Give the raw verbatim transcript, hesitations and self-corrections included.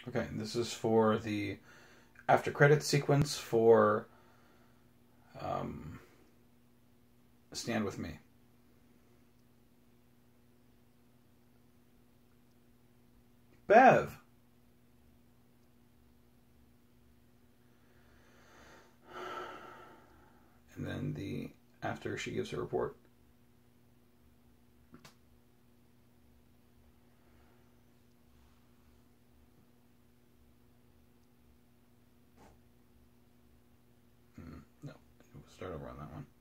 Okay, this is for the after credits sequence for um, Stand With Me. Bev! And then the after she gives her report. Mm, no, we'll start over on that one.